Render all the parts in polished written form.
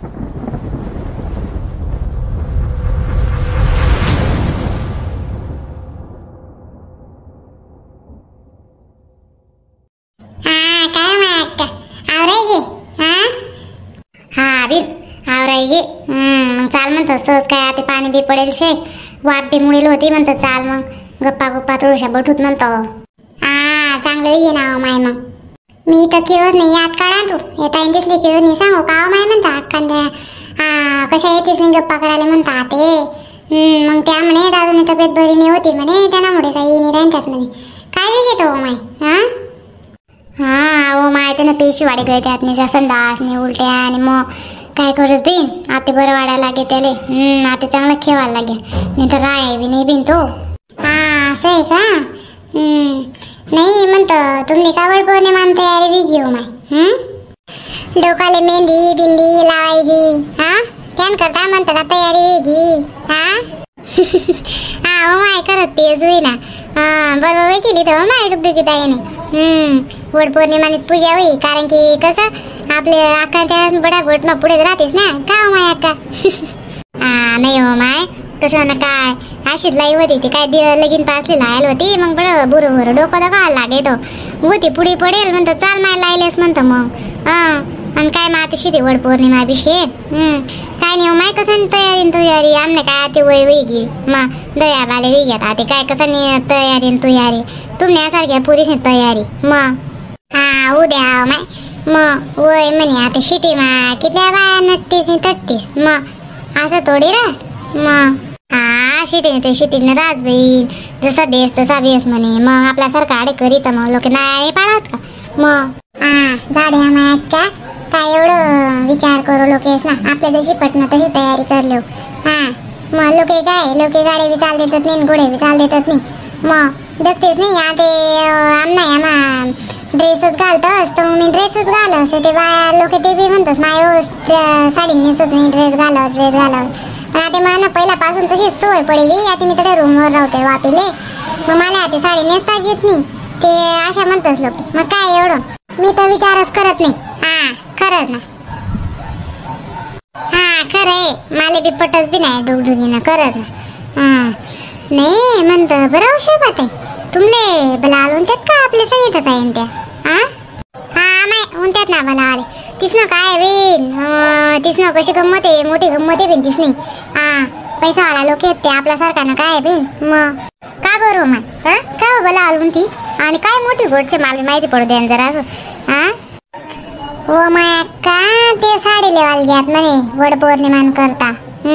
हा काय माय अक्का आवराय गे हा बिन आवराय गे मग चाल म्हणतो सहज काय आता पाणी बी पडेल शे वाट बी मुळेल होती म्हणतो चाल मग गप्पा गप्पा थोड्याशा बठूत म्हणतो हा चांगलं ये ना माय मग मी तर केळच नाही याद काढा तू येता दिसली केळ नाही सांगू का माय म्हणता अक्कांद्या हा कशा येतेस नाही गप्पा करायला म्हणता ते मग त्या म्हणे दादूने तब्येत बरी नाही होती म्हणे त्यामुळे काही नाही राहतात म्हणे काय घेतो माय हा हो माय त्यानं पेशी वाढे गए त्यात नाही संडास नाही उलट्या आणि मग काय करस बिन आता बरं वाढायला लागे त्याले आता चांगलं खेळायला लागे नाही तर राय बी नाही बिन तो हा असं आहे का नाही म्हणतं तुम्ही का वडपवणे मान तयारी बी घेऊ माय डोकाले मेहंदी बिंदी लावायगी हा त्यान करता म्हणतं का तयारी वेगी हा हो माय करत तेच होईना बरोबर केली तर हो माय डुबडुकी ताईने वडपौर्णिमानीच पूजा होई कारण की कसं आपल्या अक्काच्या बडा गोट मग पुढे राहतेस ना का हो माय अक्का नाही हो माय कसं ना काय अशीच लाई होती ती काय लगीन पासली लायल होती मग बरं बुरं बुरं डोकं दगायला लागे तो होती पुढे पडेल म्हणतो चाल माय लायलेस म्हणतो मग आणि काय मग आता शिते वडपौर्णिमा विषय काय नाही हो माय कसं तयारी आमने काय ते वय वेगी मग दया बाले वेग्यात आता काय कसं नाही तयारी तुमण्यासारख्या पुरीच तयारी मग हा उद्या माय मग वय म्हणे आता शिटी मा कितल्या बाया नटतीस तटतीस मग असं थोडी रा मग हा शिटीने राजबीन जसा देश तसा बेस म्हणे मग आपल्यासारखा आडे करीत मग लोक नाही पाळत का मग झाडे माय का काय एवढं विचार करू लोकेस ना आपल्या जशी पटणं तशी तयारी करलो मग लोके गाडी बी चाल देतात नाही घोडे बी चाल देतात नाही मग देखतेस नाही आता आमना ड्रेसच घालतस तर मग मी ड्रेसच घालस ते बाया लोक ते बी म्हणतस माय साडी नेसत नाही ड्रेस घालव पण आता मला पहिल्यापासून तशी सवय पडली आता मी तडे रूमवर राहते वापिले मग मला आता साडी नेसताच येत नाही ते अशा म्हणतस लोक मग काय एवढं मी तर विचारच करत नाही खरंच ना खरं आहे मला बी पटच बी नाही डुगडुगीनं करत ना नाही म्हणतं बरं औषध बात आहे तुमले भला आलो त्यात का आपल्या सांगितलं आहे त्या माय उंट्यात ना भला आले तिसनं काय बिन तिसनं कशी गंमत आहे मोठी गंमत आहे बिन तिसनी पैसावाला लोक आहेत ते आपल्यासारखा ना काय बिन मग का बरं मग का भला आलून ती आणि काय मोठी गोडचे मला माहिती पडू द्या जरा असं हो माय अक्का ते साडी लेवाल घ्यात म्हणे वडपौर्णिमान करता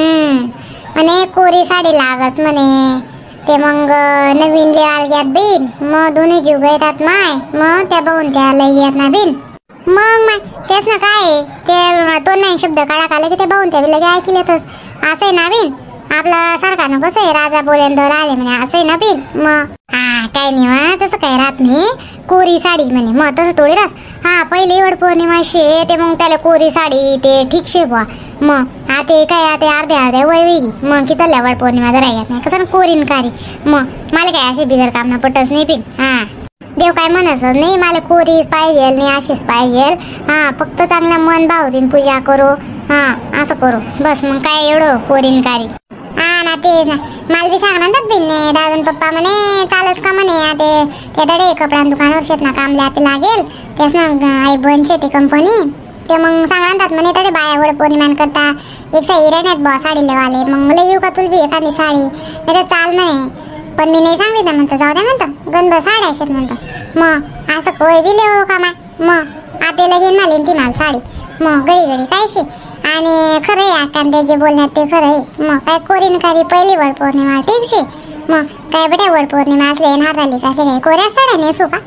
म्हणे कोरी साडी लागत म्हणे ते मग नवीन लेवाल घ्यात बिन मग दोन्ही जीव येतात माय मग त्या बघून त्या लई घेत ना बिन मग माय तेच ना काय ते तो नाही शब्द काढा काढला की ते बघून त्या लगे ऐकलेतच असं आहे ना बिन आपला सरकारनं कसं आहे राजा बोलेंदर आले म्हणे असं आहे ना बिन मग काय नाही तसं काय राहत नाही कोरी साडी म्हणे मग तसं थोडी राहत पहिले वडपौर्णिमा शे ते मग त्याला कोरी साडी ते ठीक शे बुवा मग आता काय आता अर्ध्या वय वेगी मग की तल्या वडपौर्णिमा जरा घेत नाही कसं कोरीन कारी मग मला काय असे बिगर काम ना पटच नाही पिन देव काय म्हणत नाही मला कोरीच पाहिजे नाही अशीच पाहिजे फक्त चांगल्या मन भावतीन पूजा करू असं करू बस मग काय एवढं कोरीन कारी ना ते ना मला बी सांगणार बिन्ने दादून पप्पा म्हणे चालच का म्हणे ते दडे कपडा दुकानावर शेत ना कामले आता लागेल तेच ना आई बन शेती कंपनी ते मग सांगणार म्हणे तडे बाया वडपौर्णिमान करता एक साई राहण्यात बॉ साडी लेवाले मग मला येऊ का तुला बी एखादी साडी नाही तर चाल म्हणे पण मी नाही सांगितलं म्हणतं जाऊ द्या म्हणतं गंध साड्या शेत म्हणतं मग असं कोय बी लेव का मग आता लगेन माले ती मला साडी मग घडी काय शे आणि खरं आहे कांदे जे बोलण्यात ते खरं आहे मग काय कोरीन कारी पहिली वडपौर्णिमा ठीक शे मग काय बेटा वडपौर्णिमा असले नाताली कसे काय कोऱ्या साड्या नेसू का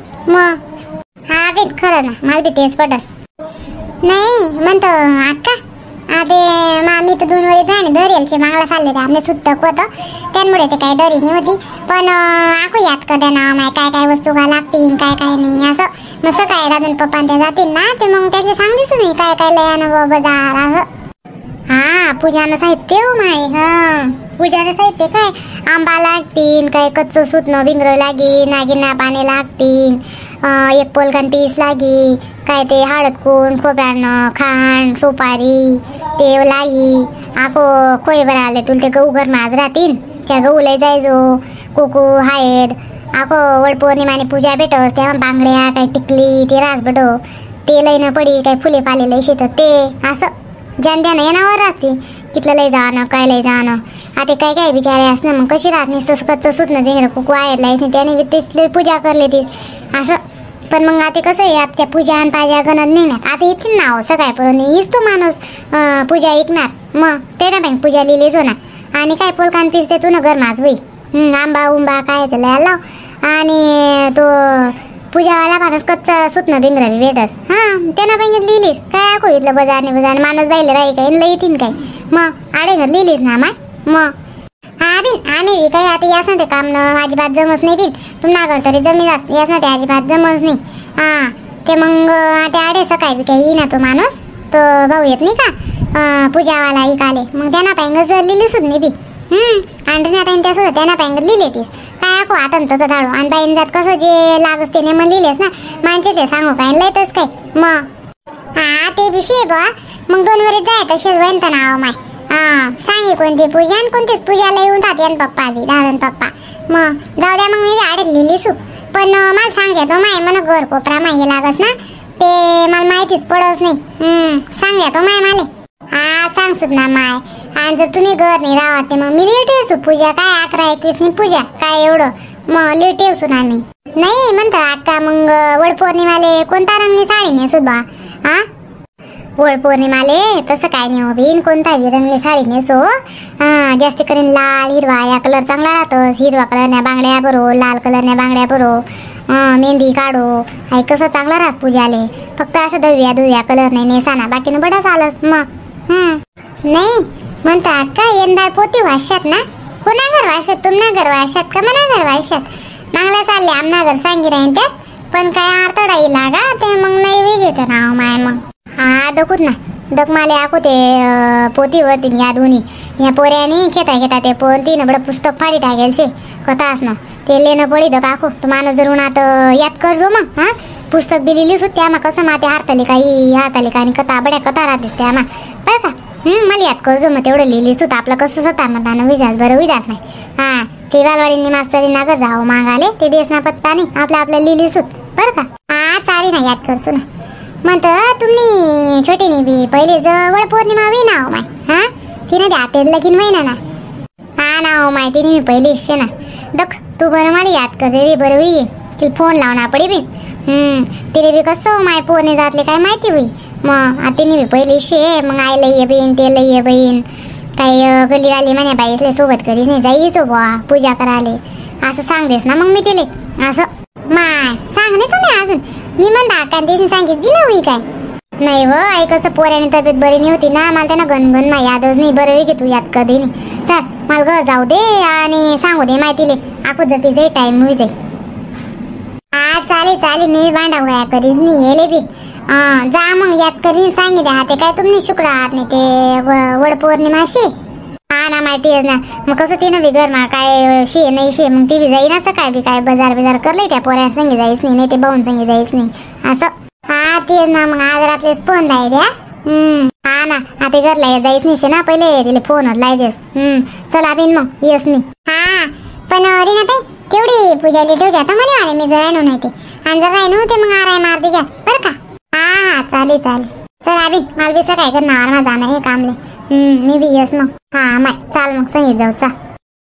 मग बिन खरं ना मला बी तेच पटस नाही म्हणतो अक्का आता मामी तर 2 वर जाणे दरेलचे मागला चालले ते आपले सुट्टक होतं त्यामुळे ते काही डरी नाही होती पण आखू याद कर द्या ना माय काय काय वस्तू का लागतील काय काय नाही असं मग सकाळी दादून पप्पा ते जातील ना ते मग त्याचे सांगितलं मी काय काय लय ना बाजार असं पूजानं साहित्य हो माय पूजाचं साहित्य काय आंबा लागतील काय कच्चं सुतणं बिंगर लागी नागिना पाने लागतील एक पोलकान पीस लागी काय ते हळद कोण खोबऱ्यानं खांड सुपारी ते लाई आको खोय आले तुला ते गहू घर माझ राहतील त्या गहूला जायचो कुकू हायद आको वड पौर्णिमाने पूजा भेटस तेव्हा बांगड्या काही टिकली ते रास बडो ते लईनं पडी काही फुले पाले लई शेतात ते असं ज्यान त्यानं येणावर राहते कितलं लय जाणं काय लय जाणं आता काय काय बिचारे असणं मग कशी राहत नाही तसं कच्चं सुटणं बिंगरं कुकू आहेत नाही त्याने तिथली पूजा करले ती असं पण मग आता कसं आहे आता त्या पूजा आणि पाजा गणत निघणार आता येतील ना सकाळपर्यंत हीच तो माणूस पूजा ऐकणार मग तेना बँक पूजा लिहिलीच होणार आणि काय पोलकान फिरते तू ना घर माझ होई आंबा उंबा काय त्याला लाव आणि तो पूजावाला माणूस कच्चा सुटणं बिंगरा बी भेटत त्यांना बँकेत लिहिलीस काय आखो इथलं बजारने बजार माणूस बाईले राही काय लई येतील काय मग आडे घर लिहिलीस ना मग हा बिन आम्ही काही आता यास ना ते काम न अजिबात जमत नाही बिन तुम्हाला घर तरी जमी जात यास ना ते अजिबात जमत नाही ते मग ते आडे सकाळी काही येई ना तो माणूस तो भाऊ येत नाही का पूजावाला इकाले मग त्यांना पाहिजे जर लिहिली सुद्धा मी बी आणि आता त्यासुद्धा त्यांना पाहिजे लिहिले तीस काय आखो आता तर धाडू आणि बाईन जात कसं जे लागस ते मग लिहिलेस ना माणसे ते सांगू काय लयतच काय मग ते विषय बा मग 2 वरीत जाय तसेच वैन तर नाव माय सांगे कोणती पूजा आणि कोणतीच पूजाला येऊन जाते पप्पा बी दादन पप्पा मग जाऊ द्या मग मी आडे लिहिली सु पण मला सांगते तो माय मला घर कोपरा माही लागस ना ते मला माहितीच पडस नाही सांगते तो माय माले सांग सुद ना माय आणि जर तुम्ही घर नाही राहत मग मी लेट येसू पूजा काय 11-21 नि पूजा काय एवढं मग लेट येसू ना मी नाही म्हणतो आता मग वड पौर्णिमाले कोणता रंगनी साडी नेसू बा वड पौर्णिमाले तसं काय नाही हो बिन कोणता रंगनी साडी नेसो जास्त करून लाल हिरवा या कलर चांगला राहतो हिरवा कलरने बांगड्या भरो लाल कलरने बांगड्या भरो मेहंदी काढो हाय कसं चांगला राहस पूजाले फक्त असं दव्या कलर नाही नेसाना बाकीनं बडा चालस मग नाही म्हणतात का यंदा पोती वाशात ना कोणा घर वाशात तुम्हा घर वाशात का मना घर वाशात नांगला चालले आमना घर सांगी राहीन त्यात पण काय अडथळा लागा ते मग नाही वेगळं नाव माय मग दखूत ना दख माले आखो ते पोती होती या दोन्ही या पोऱ्यानी खेता ते पोतीनं बडं पुस्तक फाडी टाकेल शे कथा असणं ते लेणं पडी दख आखो तो माणूस जर उन्हात याद करजो मग पुस्तक बी लिहिलीच होती आम्हा कसं मा ते हारतालिका आणि कथा बड्या कथा राहतेस ते आम्हा बरं का मला याद करजो मग तेवढं लिहिलीच होतं आपलं कसं स्वतः मतानं विजास बरं विजास नाही ते वालवाडींनी मास्तरींना घर जावं मागाले ते देसना पत्ता नाही आपलं लिहिलीच होत बरं का चारी ना याद करसो ना म्हणतं तुम्ही छोटीनी बी पहिले जवळ पौर्णिमा वी नाव माय तिने ते आतेच लगीन महिना ना नाव माय तिने मी पहिली इच्छे ना दख तू बरं मला याद करते रे बरं होई तिला फोन लावणार पडी बी तिने बी कसं माय पोरणे जातले काय माहिती होई मग तिने बी पहिली इच्छे मग आईला ये बहीण तेला ये बहीण काही गली आली म्हणे बाईसले सोबत करीस नाही जाईचो बुवा पूजा कराले असं सांगतेस ना मग मी तिले असं माय सांग नाही तुम्ही अजून मी म्हणता कांतीने सांगितली ना होई काय नाही व आई कसं पोऱ्याने तब्येत बरी नाही होती ना मला त्यांना गणगण मा यादच नाही बरं की तू याद कधी नाही चल मला घर जाऊ दे आणि सांगू दे माहितीले आखू जती जाई टाइम होई जाई चालेल मी भांडा वया करीस नाही येले बी जा मग याद करीन सांगितले ते काय तुम्ही शुक्रवार नाही ते वड पौर्णिमाशी ना माहिती आहे ना मग कसं तिनं बी घर मा काय शे नाही शे मग ती बी जाई ना सकाळ बी काय बाजार करले त्या पोऱ्या संगी जाईच नाही ते बाहून संगी जाईच नाही असं तेच ना मग आज रात्रीच फोन लाय द्या ना आता घरला जाईच नाही ना पहिले तिला फोन लाय देस चला बिन मग येस मी पण रीना ताई तेवढी पूजा ठेवते आता मला आले मी जर राहिनो नाही ते आणि जर राहिनो होते मग आराय मार दे बरं का चालेल चल अभि मला बी सकाळी करणार माझा जाणं हे कामले मी बी येस मग माय चाल मग संगीत जाऊ चा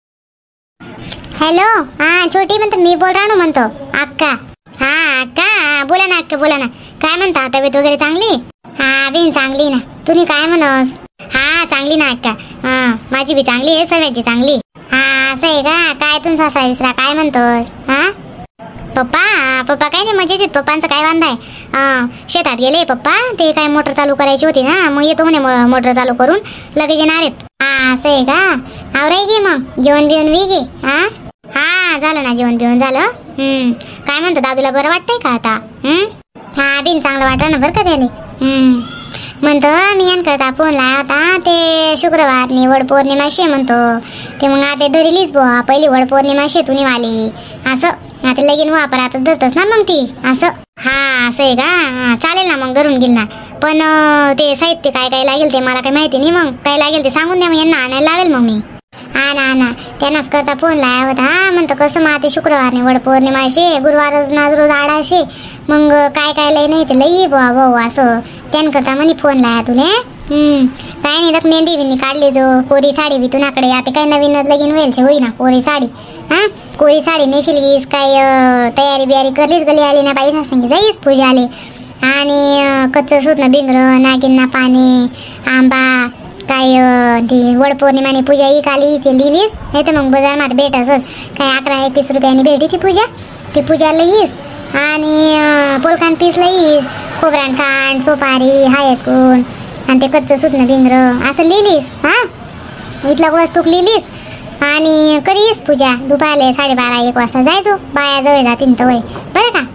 हॅलो छोटी म्हणतो मी बोल राहणो म्हणतो अक्का अक्का बोला ना अक्का बोला ना काय म्हणता तब्येत वगैरे चांगली बिन चांगली ना तुम्ही काय म्हणस चांगली ना अक्का माझी बी चांगली आहे सगळ्याची चांगली असं आहे का काय तुमचा असा विसरा काय म्हणतोस पप्पा काय नाही मजेत आहेत पप्पांचं काय वांदा आहे शेतात गेले पप्पा ते काय मोटर चालू करायची होती ना मग येतो म्हणे मोटर चालू करून लगेच येणार आहेत असं आहे का आवराय गे मग जेवण बिवण वी गे झालं ना जेवण बिवण झालं काय म्हणतो दादूला बरं वाटतंय का आता बिन चांगलं वाटलं ना बरं का त्याले म्हणतो मी करता फोन लावा होता ते शुक्रवारनी वड पौर्णिमा शे म्हणतो ते मग आता धरिलीच बुवा पहिली वड पौर्णिमा शे तुनी वाली असं आता लगीन वापर आता धरतच ना मग ती असं. हा असं आहे का? हा चालेल ना मग धरून घेईल ना. पण ते साहित्य काय काय लागेल ते मला काही माहिती नाही. मग काय लागेल ते सांगून द्या, मग यांना आणायला लावेल मग मी. ना त्यांनाच करता फोन लाया होता. हा म्हणतं कसं मग आता शुक्रवारने वड पौर्णिमा शे, गुरुवारच नाज रोज आडाशे, मग काय काय लय नाही ते लई भाऊ असं त्यान करता म्हणे फोन लाया तुले. काय नाही तर मेहंदी बिंदी काढली जो कोरी साडी बी तुनाकडे आता काय नवीन लगीन व्हायचे होईना कोरी साडी. हा कोरी साडी नेशील गीस काय तयारी बियारी करलीच गली आली ना बाई सांगी जाईस पूजा आले. आणि कच्चं सुटणं बिंगरं नागिनना पाणी आंबा काय ती वड पौर्णिमाने पूजा ही काली ती लिहिलीस नाही तर मग बाजारात भेटसच काय 11-21 रुपयाने भेटी ती पूजा लिहीस. आणि पोलकान पीस लईस खोबरान खांड सोपारी हायकून आणि ते कच्चं सुटणं बिंगरं असं लिहिलीस. हा इथलं वस्तू लिहिलीस आणि करीस पूजा. दुपारले 12:30-1 वाजता जायचो बाया जवळ जातीन तर वय बरं का.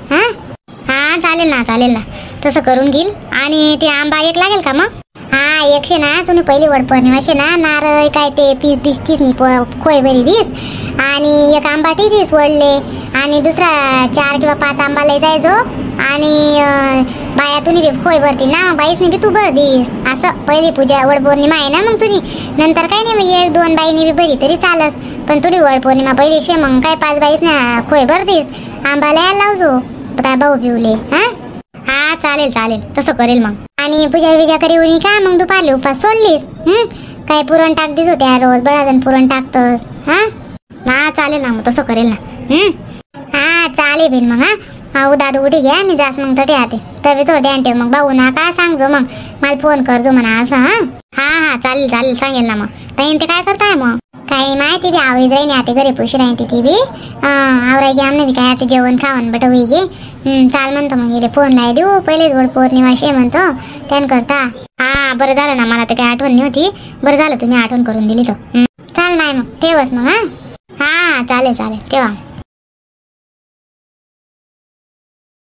हा चालेल ना तसं करून घेईल. आणि ते आंबा एक लागेल का मग? हा 100 ना. तुम्ही पहिली वड पौर्णिमाशे ना नारळ काय ते पीस नी खोय बरी दिस आणि एक आंबा टीस वडले आणि दुसरा 4 किंवा 5 आंबा लय जायचो. आणि बाया तुम्ही बी खोय भरती ना बाईसनी बी तू भर दी असं. पहिली पूजा वड पौर्णिमा आहे ना मग तुम्ही नंतर काय नाही मग 1-2 बाईनी बी भरी तरी चालस. पण तुझी वड पौर्णिमा पहिली शे मग काय 5 बाईस ना खोय भरतीस आंबा लय लावजो काय भाऊ पिवले. हा चालेल तसं करेल मग. आणि पूजा करी का मग दुपारले उपास सोडलीस. काय पुरण टाक दिस होत्या रोज बराजण पुरण टाकतस. हा चालेल ना मग तसं करेल ना. हा चालेल बिन मग. हा दादू उठी घ्या मी जास मग तटे आते तवे थोडे आणते मग भाऊ ना का सांगजो मग मला फोन करजो म्हणा असं. हा चालेल सांगेल ना. मग ताईन ते काय करताय मग? काही माहिती बी आवडी जाईन आता घरी पुशी राहते ती बी आवराय घे आमने बी काय आता जेवण खावण बट होई गे. चाल म्हणतो मग गेले फोन लाई देऊ पहिलेच वड पौर्णिमा शे म्हणतो त्यान करता. हा बरं झालं ना मला ते काही आठवण नाही होती. बरं झालं तुम्ही आठवण करून दिली तर. चाल नाही मग ठेवस मग. हा चालेल ठेवा.